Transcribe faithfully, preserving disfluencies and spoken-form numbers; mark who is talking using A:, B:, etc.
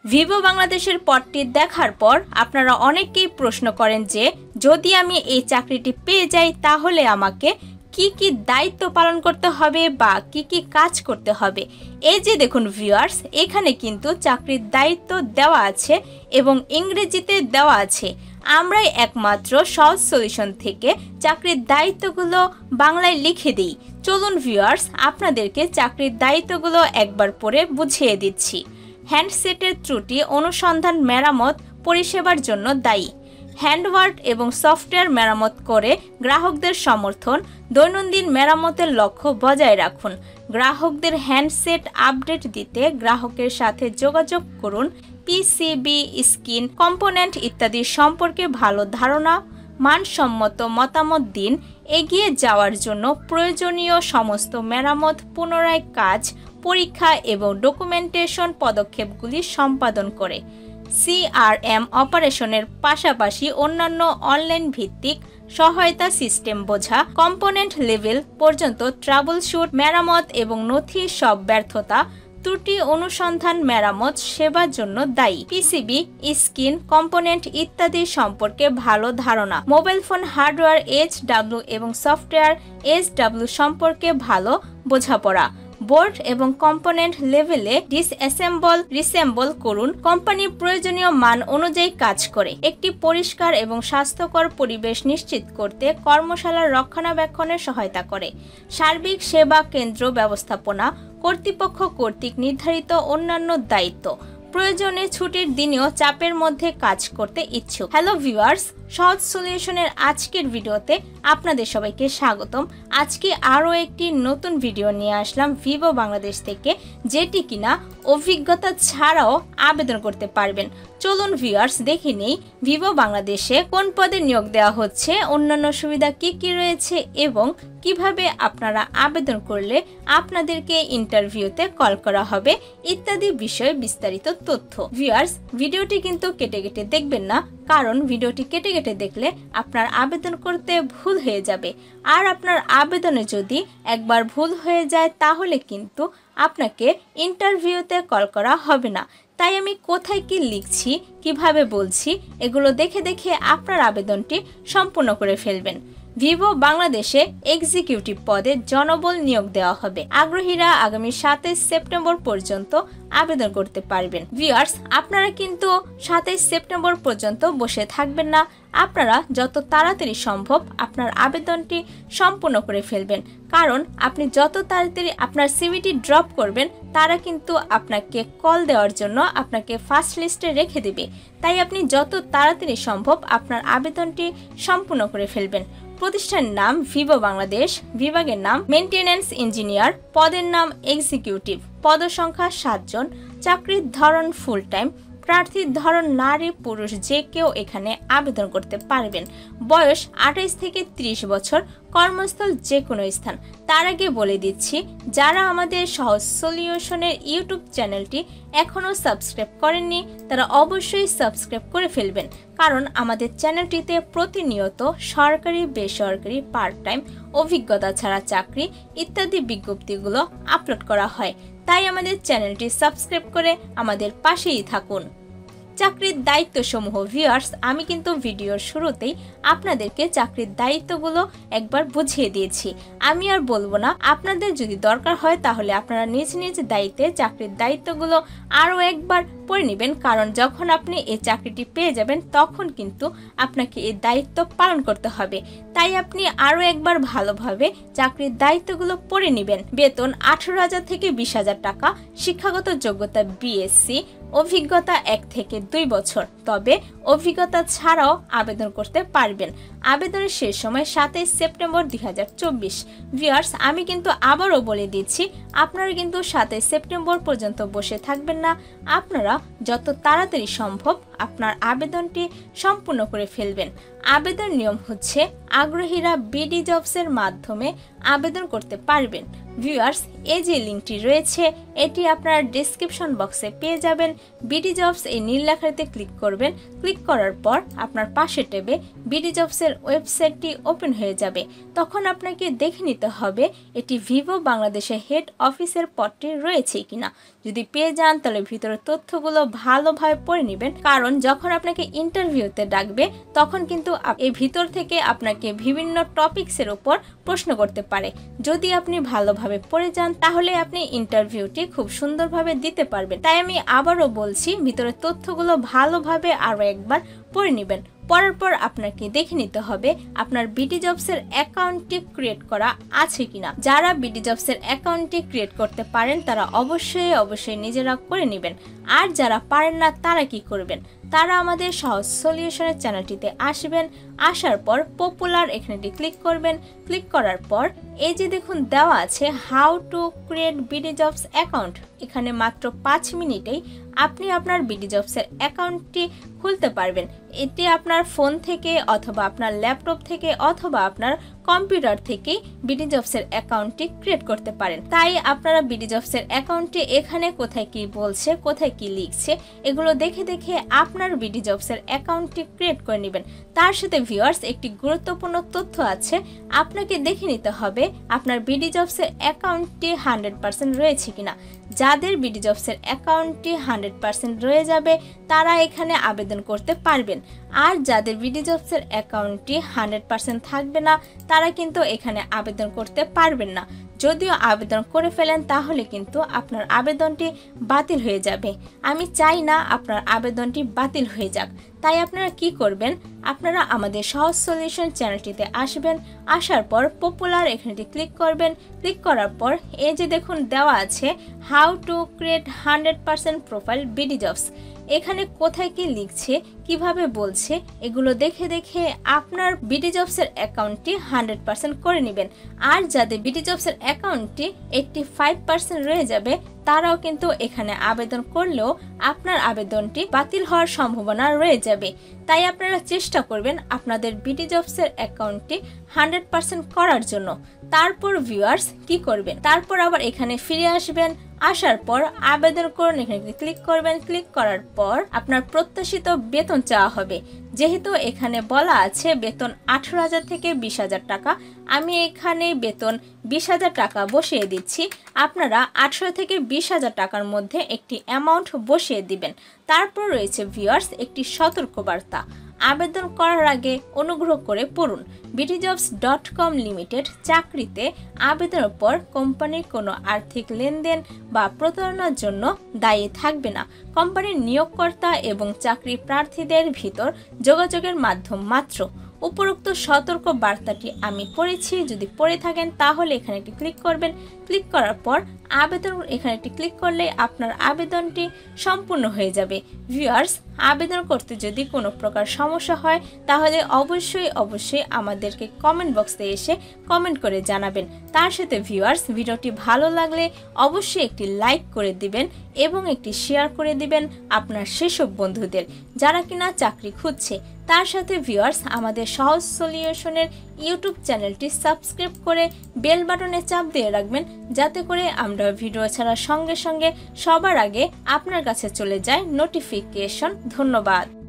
A: Vivo বাংলাদেশের পদটি দেখার পর আপনারা অনেকেই প্রশ্ন করেন যে যদি আমি এই চাকরিটি পেয়ে যাই তাহলে আমাকে কি কি দায়িত্ব পালন করতে হবে বা কি কি কাজ করতে হবে। এই যে দেখুন ভিউয়ার্স, এখানে কিন্তু চাকরির দায়িত্ব দেওয়া আছে এবং ইংরেজিতে দেওয়া আছে। আমরাই একমাত্র সহজ সলিউশন থেকে চাকরির দায়িত্বগুলো বাংলায় লিখে দিই। চলুন ভিউয়ার্স, আপনাদেরকে চাকরির দায়িত্বগুলো একবার পড়ে বুঝিয়ে দিচ্ছি। হ্যান্ডসেটের ত্রুটি অনুসন্ধান মেরামত পরিষেবার জন্য দায়ী। হ্যান্ডওয়ার্ড এবং সফটওয়্যার মেরামত করে গ্রাহকদের সমর্থন, দৈনন্দিন মেরামতের লক্ষ্য বজায় রাখুন। গ্রাহকদের হ্যান্ডসেট আপডেট দিতে গ্রাহকের সাথে যোগাযোগ করুন। পিসিবি, স্ক্রিন, কম্পোনেন্ট ইত্যাদি সম্পর্কে ভালো ধারণা, মানসম্মত মতামত দিন। এগিয়ে যাওয়ার জন্য প্রয়োজনীয় সমস্ত মেরামত, পুনরায় কাজ, পরীক্ষা এবং ডকুমেন্টেশন পদক্ষেপগুলি সম্পাদন করে। সিআরএম অপারেশনের পাশাপাশি অন্যান্য অনলাইন ভিত্তিক সহায়তা সিস্টেম বোঝা, কম্পোনেন্ট লেভেল পর্যন্ত ট্রাবল শুট, মেরামত এবং নথি সব ব্যর্থতা, ত্রুটি অনুসন্ধান, মেরামত সেবার জন্য দায়ী। পিসিবি, স্ক্রিন, কম্পোনেন্ট ইত্যাদি সম্পর্কে ভালো ধারণা, মোবাইল ফোন হার্ডওয়্যার এইচডব্লিউ এবং সফটওয়্যার এইচডব্লিউ সম্পর্কে ভালো বোঝাপড়া। বোর্ড এবং কম্পোনেন্ট লেভেলে ডিসঅ্যাসেম্বল, রিসেম্বল করুন। কোম্পানি প্রয়োজনীয় মান অনুযায়ী কাজ করে। একটি পরিষ্কার এবং স্বাস্থ্যকর পরিবেশ নিশ্চিত করতে কর্মশালার রক্ষণাবেক্ষণে সহায়তা করে। সার্বিক সেবা কেন্দ্র ব্যবস্থাপনা কর্তৃপক্ষ কর্তৃক নির্ধারিত অন্যান্য দায়িত্ব। প্রয়োজনে ছুটির দিনেও চাপের মধ্যে কাজ করতে ইচ্ছুক। হ্যালো ভিউয়ার্স, সহজ সলিউশনের আজকের ভিডিওতে আপনাদের সবাইকে স্বাগতম। আজকে আরও একটি নতুন ভিডিও নিয়ে আসলাম ভিভো বাংলাদেশ থেকে, যেটি কিনা অভিজ্ঞতা ছাড়াও আবেদন করতে পারবেন। চলুন ভিউয়ার্স, দেখে নেই ভিভো বাংলাদেশে কোন পদে নিয়োগ দেওয়া হচ্ছে, অন্যান্য সুবিধা কি কি রয়েছে এবং কিভাবে আপনারা আবেদন করলে আপনাদেরকে ইন্টারভিউতে কল করা হবে ইত্যাদি বিষয়ে বিস্তারিত তথ্য। ভিউয়ার্স, ভিডিওটি কিন্তু কেটে কেটে দেখবেন না, কারণ ভিডিওটি কেটে কেটে দেখলে আপনার আবেদন করতে ভুল হয়ে যাবে। আর আপনার আবেদনে যদি একবার ভুল হয়ে যায় তাহলে কিন্তু আপনাকে ইন্টারভিউতে কল করা হবে না। তাই আমি কোথায় কি লিখছি, কিভাবে বলছি, এগুলো দেখে দেখে আপনার আবেদনটি সম্পূর্ণ করে ফেলবেন। ভিভো বাংলাদেশে এক্সিকিউটিভ পদে জনবল নিয়োগ দেওয়া হবে। আগ্রহীরা আগামী সাতাইশ সেপ্টেম্বর পর্যন্ত আবেদন করতে পারবেন। ভিউয়ার্স, আপনারা কিন্তু সাতাইশ সেপ্টেম্বর পর্যন্ত বসে থাকবেন না। আপনারা যত তাড়াতাড়ি সম্ভব আপনার আবেদনটি সম্পূর্ণ করে ফেলবেন, কারণ আপনি যত তাড়াতাড়ি আপনার সিভিটি ড্রপ করবেন তারা কিন্তু আপনাকে কল দেওয়ার জন্য আপনাকে ফার্স্ট লিস্টে রেখে দেবে। তাই আপনি যত তাড়াতাড়ি সম্ভব আপনার আবেদনটি সম্পূর্ণ করে ফেলবেন। প্রতিষ্ঠানের নাম ভিভো বাংলাদেশ, বিভাগের নাম মেইনটেনেন্স ইঞ্জিনিয়ার, পদের নাম এক্সিকিউটিভ, পদসংখ্যা সাতজন, চাকরির ধরন ফুল টাইম, প্রার্থীর ধরন নারী পুরুষ যে কেউ এখানে আবেদন করতে পারবেন। বয়স আঠাইশ থেকে ত্রিশ বছর, কর্মস্থল যে কোনো স্থান। তার আগে বলে দিচ্ছি, যারা আমাদের সহজ সলিউশনের ইউটিউব চ্যানেলটি এখনও সাবস্ক্রাইব করেননি তারা অবশ্যই সাবস্ক্রাইব করে ফেলবেন, কারণ আমাদের চ্যানেলটিতে প্রতিনিয়ত সরকারি, বেসরকারি, পার্ট টাইম, অভিজ্ঞতা ছাড়া চাকরি ইত্যাদি বিজ্ঞপ্তিগুলো আপলোড করা হয়। তাই আমাদের চ্যানেলটি সাবস্ক্রাইব করে আমাদের পাশেই থাকুন। চাকরির দায়িত্ব সমূহ। ভিউয়ার্স, আমি কিন্তু ভিডিওর শুরুতেই আপনাদেরকে চাকরির দায়িত্বগুলো একবার বুঝিয়ে দিয়েছি। আমি আর বলবো না। আপনাদের যদি দরকার হয় তাহলে আপনারা নিজ নিজ দায়িত্বে চাকরির দায়িত্বগুলো আরও একবার পড়ে নেবেন, কারণ যখন আপনি এই চাকরিটি পেয়ে যাবেন তখন কিন্তু আপনাকে এই দায়িত্ব পালন করতে হবে। তাই আপনি আরও একবার ভালোভাবে চাকরির দায়িত্বগুলো পড়ে নেবেন। বেতন আঠারো হাজার থেকে বিশ হাজার টাকা। শিক্ষাগত যোগ্যতা বিএসসি, অভিজ্ঞতা এক থেকে দুই বছর, তবে অভিজ্ঞতা ছাড়াও আবেদন করতে পারবেন। আবেদনের শেষ সময় সাতাইশ সেপ্টেম্বর দুই হাজার চব্বিশ। ভিউয়ার্স, আমি কিন্তু আবারও বলে দিচ্ছি, আপনারা কিন্তু সাতাইশ সেপ্টেম্বর পর্যন্ত বসে থাকবেন না। আপনারা যত তাড়াতাড়ি সম্ভব আপনার আবেদনটি সম্পূর্ণ করে ফেলবেন। আবেদন নিয়ম হচ্ছে আগ্রহীরা বিডি জবসের মাধ্যমে আবেদন করতে পারবেন। ভিউয়ার্স, এই যে লিঙ্কটি রয়েছে এটি আপনারা ডেসক্রিপশন বক্সে পেয়ে যাবেন। বিডি জবস এই নীল লেখাটিতে ক্লিক করবেন। ক্লিক করার পর আপনার পাশে ট্যাবে বিডি জবসের ওয়েবসাইটটি ওপেন হয়ে যাবে। তখন আপনাকে দেখে নিতে হবে এটি ভিভো বাংলাদেশের হেড অফিসের পদটি রয়েছে কিনা। যদি পেয়ে যান তাহলে ভিতরের তথ্যগুলো ভালোভাবে পড়ে নেবেন, কারণ যখন আপনাকে ইন্টারভিউতে ডাকবে তখন কিন্তু এই ভিতর থেকে আপনাকে বিভিন্ন টপিকসের উপর প্রশ্ন করতে পারে। যদি আপনি ভালোভাবে পড়ে যান তাহলে আপনি ইন্টারভিউটি খুব সুন্দরভাবে দিতে পারবেন। তাই আমি আবারও বলছি, ভিতরের তথ্যগুলো ভালোভাবে আরও একবার পড়ে নেবেন। পড়ার পর আপনাকে দেখে নিতে হবে আপনার বিডি জবসের অ্যাকাউন্টটি ক্রিয়েট করা আছে কিনা। যারা বিডি জবসের অ্যাকাউন্টটি ক্রিয়েট করতে পারেন তারা অবশ্যই অবশ্যই নিজেরা করে নেবেন। আর যারা পারেন না তারা কি করবেন, তারা আমাদের সহজ সলিউশনের চ্যানেলটিতে আসবেন। আসার পর পপুলার এখানেটি ক্লিক করবেন। ক্লিক করার পর এই যে দেখুন দেওয়া আছে how to create BD jobs account. এখানে মাত্র পাঁচ মিনিটেই আপনি আপনার বিডি জবসের অ্যাকাউন্টটি খুলতে পারবেন। এটি আপনার ফোন থেকে অথবা আপনার ল্যাপটপ থেকে অথবা আপনার কম্পিউটার থেকেই বিডি জবসের অ্যাকাউন্টটি ক্রিয়েট করতে পারেন। তাই আপনারা বিডি জবসের অ্যাকাউন্টটি এখানে কোথায় কি বলছে, কোথায় কি লিখছে এগুলো দেখে দেখে আপনার বিডি জবসের অ্যাকাউন্টটি ক্রিয়েট করে নেবেন। তার সাথে ভিউয়ার্স, একটি গুরুত্বপূর্ণ তথ্য আছে, আপনাকে দেখে নিতে হবে আপনার বিডি জবসের অ্যাকাউন্টটি হান্ড্রেড পার্সেন্ট রয়েছে কিনা। যাদের বিডি জবসের অ্যাকাউন্টটি হান্ড্রেড পার্সেন্ট রয়ে যাবে তারা এখানে আবেদন করতে পারবেন। আর যাদের বিডি জবসের অ্যাকাউন্টটি হান্ড্রেড পার্সেন্ট থাকবে না তারা কিন্তু এখানে আবেদন করতে পারবেন না। যদিও আবেদন করে ফেলেন তাহলে কিন্তু আপনার আবেদনটি বাতিল হয়ে যাবে। আমি চাই না আপনার আবেদনটি বাতিল হয়ে যাক। তাই আপনারা কি করবেন, আপনারা আমাদের সহজ সলিউশন চ্যানেলটিতে আসবেন। আসার পর পপুলার এখানেটি ক্লিক করবেন। ক্লিক করার পর এই যে দেখুন দেওয়া আছে how to create hundred percent profile BD jobs. এখানে কোথায় কি লিখছে, কিভাবে বলছে এগুলো দেখে দেখে আপনার বিডি জবসের অ্যাকাউন্টটি হান্ড্রেড পার্সেন্ট করে নেবেন। আর যাদের বিডি জবসের অ্যাকাউন্টটি এইটটি ফাইভ পার্সেন্ট রয়ে যাবে তারাও কিন্তু এখানে আবেদন করলেও আপনার আবেদনটি বাতিল হওয়ার সম্ভাবনা রয়ে যাবে। তাই আপনারা চেষ্টা করবেন আপনাদের বিডি জবসের অ্যাকাউন্টটি হান্ড্রেড পার্সেন্ট করার জন্য। তারপর ভিউয়ার্স কি করবেন, তারপর আবার এখানে ফিরে আসবেন। আসার পর আবেদন করুন এখানে ক্লিক করবেন। ক্লিক করার পর আপনার প্রত্যাশিত বেতন চাওয়া হবে। যেহেতু এখানে বলা আছে বেতন আঠারো হাজার থেকে বিশ হাজার টাকা, আমি এখানে বেতন বিশ হাজার টাকা বসিয়ে দিচ্ছি। আপনারা আঠারো থেকে বিশ হাজার টাকার মধ্যে একটি অ্যামাউন্ট বসিয়ে দিবেন। তারপর রয়েছে ভিউয়ার্স একটি সতর্কবার্তা, আবেদন করার আগে অনুগ্রহ করে পড়ুন। BD jobs dot com limited চাকরিতে আবেদনের পর কোম্পানির কোনো আর্থিক লেনদেন বা প্রতারণার জন্য দায়ী থাকবে না। কোম্পানির নিয়োগকর্তা এবং চাকরি প্রার্থীদের ভিতর যোগাযোগের মাধ্যম মাত্র। উপরোক্ত সতর্ক বার্তাটি আমি পড়েছি, যদি পড়ে থাকেন তাহলে এখানে একটি ক্লিক করবেন। ক্লিক করার পর আবেদন এখানে একটি ক্লিক করলে আপনার আবেদনটি সম্পূর্ণ হয়ে যাবে। ভিউয়ার্স, আবেদন করতে যদি কোনো প্রকার সমস্যা হয় তাহলে অবশ্যই অবশ্যই আমাদেরকে কমেন্ট বক্সে এসে কমেন্ট করে জানাবেন। তার সাথে ভিউয়ার্স, ভিডিওটি ভালো লাগলে অবশ্যই একটি লাইক করে দিবেন এবং একটি শেয়ার করে দিবেন আপনার সেসব বন্ধুদের যারা কিনা চাকরি খুঁজছে। তার সাথে ভিউয়ার্স, আমাদের সহজ সলিউশনের ইউটিউব চ্যানেলটি সাবস্ক্রাইব করে বেল বাটনে চাপ দিয়ে রাখবেন, যাতে করে আমরা ভিডিও ছাড়ার সঙ্গে সঙ্গে সবার আগে আপনার কাছে চলে যায় নোটিফিকেশন। ধন্যবাদ।